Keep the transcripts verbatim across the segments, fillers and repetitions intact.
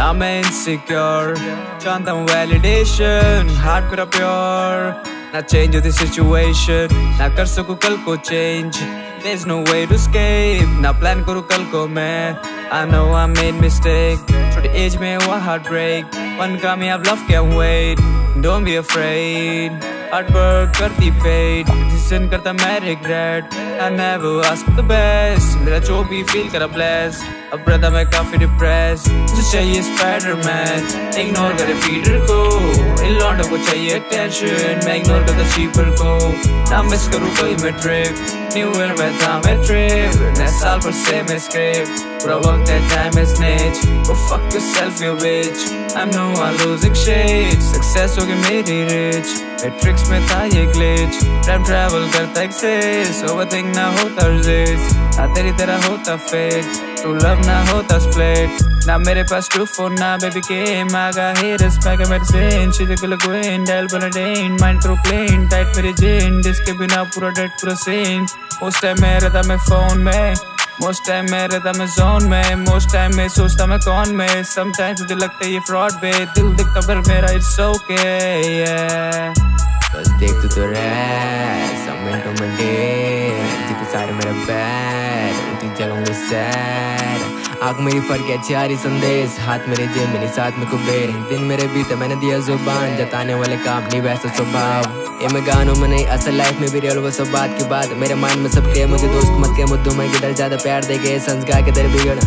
ना मैं insecure, चाहता हूँ validation, heart मेरा pure, ना change the situation, ना कर सकूँ कल को change, there's no way to escape, ना plan करूँ कल को मैं, I know I made mistake, छोटी age में हुआ heartbreak, one kamiyab love can't wait, don't be afraid, hard work करती paid, decision करता मैं regret, I never ask for the best, मेरा जो भी feel करा bless, अब brother मैं काफी depressed, मुझे चाहिए Spiderman, ignore करे Peter को, इन लोंडों को चाहिए attention, मैं ignore करता cheaper को, ना miss करूँ कोई मैं trip, New Year में था मैं trip, नए साल पर से मैं script, पूरा वक्त है time है snitch, go fuck yourself you bitch, I know I'm losing shit, success होगी मेरी rich, Matrix में था ये glitch, time travel करता exist, overthink ना होता resist, ना तेरी तरह होता fate, true love ना होता split, ना मेरे पास true phone ना baby game, I got haters back at medicine, she's a killer queen, dial Paladin, mind through clean, tight मेरी jean, जिसके बिना पूरा dead पूरा scene, most time मैं रहता मैं phone में, most time मैं रहता मैं zone में, most time मैं सोचता मैं कौन में, sometimes मुझे लगता है ये fraud बे, दिल दिखता पर मेरा it's okay yeah, बस देख तू तो रह, सब मिनटों में डेढ़, जितने सारे मेरा बैड, उतनी जगहों में sad, आँख मेरी फर्क है चारी संदेश, हाथ मेरे जेब मेरे साथ में कुबेर, दिन मेरे बीते मैंने दिया जुबान, जताने वाले काम नहीं वैसा स्वभाव, ये मैं गानों में नहीं असल लाइफ में भी रियल वो सब बात की बात, मेरे माइंड में सबके मुझे दोस्त मत के मुद्दों में किधर ज्यादा प्यार दे गए संस्कार के तेरे बिगड़,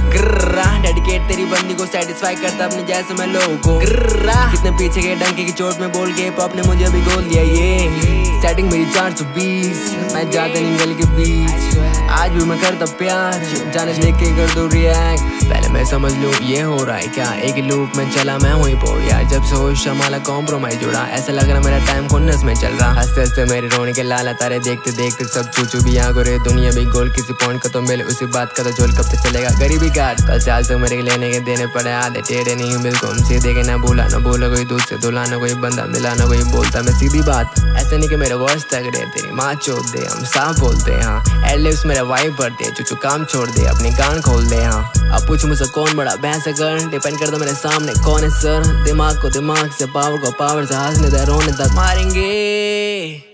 डेडिकेट तेरी बंदी को सेटिस्फाई करता अपने जैसे मैं लोगों को, कितने पीछे गए डंके की चोट में बोल के पॉप ने मुझे अभी गोल दिया ये, सेटिंग मेरी चार सौ बीस, मैं जाता नहीं गली के बीच, आज भी मैं करता प्यार, जाने देख के कर दो रिएक्ट, पहले मैं समझ लूँ ये हो रहा है क्या, एक लूप में चला मैं वहीं पो यार, जब से होश हमारा कॉम्प्रोमाइज जुड़ा, ऐसा लग रहा मेरा टाइम खुन्नस में चल रहा, हंसते हंसते मेरे रोने के लाला तारे देखते देखते सब चूचू भी यहाँ गोरे, दुनिया भी गोल, किसी पॉइंट का तो मिल उसी बात का तो झोल कब तक चलेगा, गरीबी काट, कल साल से मेरे लेने के देने पड़े आधे टेढ़े नहीं बिल्कुल सीधे के, ना भूला ना बोला कोई दूध से धुला, ना कोई बंदा मिला ना कोई बोलता, मैं सीधी बात, ऐसे नहीं कि मेरे वर्ष तक रहे, तेरी माँ चोद दे, हम साफ बोलते हैं हाँ, एडलिप्स मेरा वाइब बढ़ते हैं, चुचू काम छोड़ दे, अपनी कान खोल दे हाँ, अब पूछ मुझसे कौन बड़ा बहस कर, डिपेंड करता मेरे सामने कौन है सर, दिमाग को दिमाग से, पावर को पावर से, हंसने दे रोने तक मारेंगे।